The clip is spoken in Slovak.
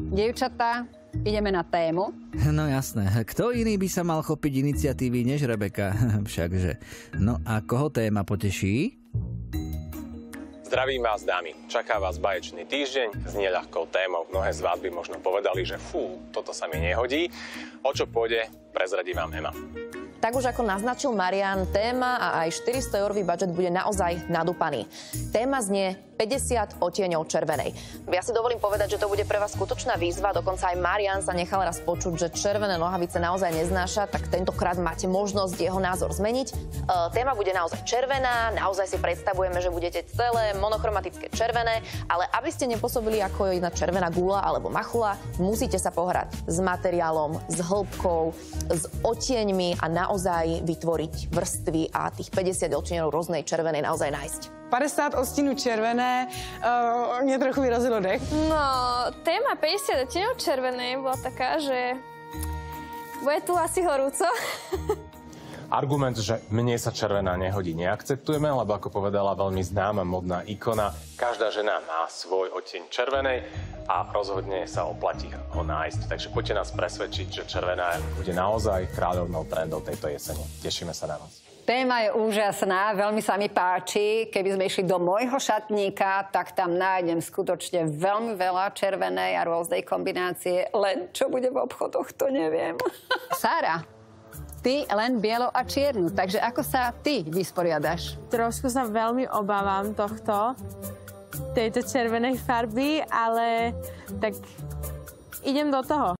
Dievčatá, ideme na tému. No jasné, kto iný by sa mal chopiť iniciatívy než Rebeka? Všakže. No a koho téma poteší? Zdravím vás, dámy. Čaká vás báječný týždeň s neľahkou témou. Mnohé z vás by možno povedali, že toto sa mi nehodí. O čo pôjde, prezradí vám Ema. Tak už ako naznačil Marian, téma a aj 400-eurový budžet bude naozaj nadúpaný. Téma znie 50 odtieňov červenej. Ja si dovolím povedať, že to bude pre vás skutočná výzva, dokonca aj Marian sa nechal raz počuť, že červené nohavice naozaj neznáša, tak tentokrát máte možnosť jeho názor zmeniť. Téma bude naozaj červená, naozaj si predstavujeme, že budete celé monochromatické červené, ale aby ste nepôsobili ako jedna červená gula alebo machula, musíte sa pohrať s materiálom, s hĺbkou, s odtieňmi a naozaj vytvoriť vrstvy a tých 50 odtieňov rôznej červenej naozaj nájsť. 50 odstínů červené, mě trochu vyrazilo dech. No, téma 50 odtieňov červenej bola taká, že bude tu asi horúco. Argument, že mne sa červená nehodí, neakceptujeme, lebo ako povedala veľmi známa modná ikona, každá žena má svoj odtieň červenej a rozhodne sa oplatí ho nájsť. Takže poďte nás presvedčiť, že červená bude naozaj kráľovnou trendov tejto jesene. Tešíme sa na vás. Téma je úžasná, veľmi sa mi páči. Keby sme išli do môjho šatníka, tak tam nájdem skutočne veľmi veľa červenej a rôznej kombinácie. Len čo bude v obchodoch, to neviem. Sára, ty len bielo a čiernu, takže ako sa ty vysporiadaš? Trošku sa veľmi obávam tejto červenej farby, ale tak idem do toho.